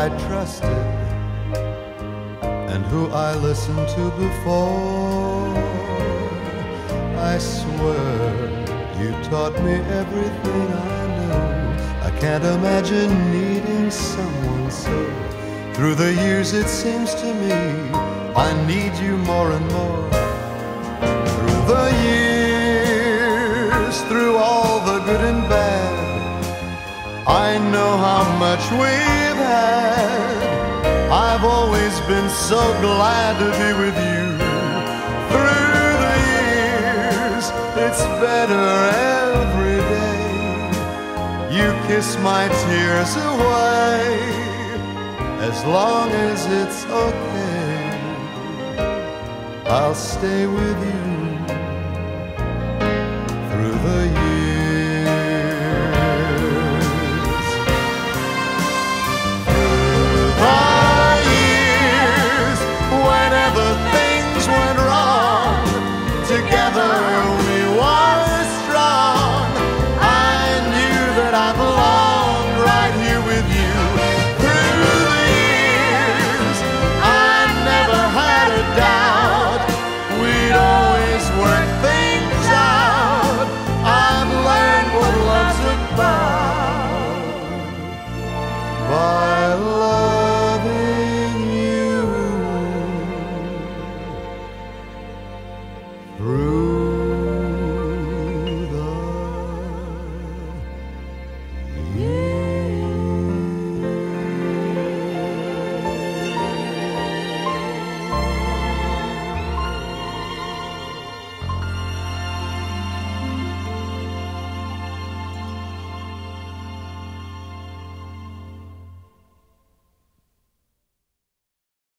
I trusted and who I listened to before. I swear you taught me everything I know. I can't imagine needing someone so. Through the years it seems to me I need you more and more. Through the years, through all the good and bad, I know how much we've had. I've always been so glad to be with you. Through the years, it's better every day. You kiss my tears away. As long as it's okay, I'll stay with you through the years. Through the years, whenever things went wrong, together we were strong. I knew that I belonged right here with you. Through the years, I never had a doubt. We'd always work things out. I've learned what love's about by loving you through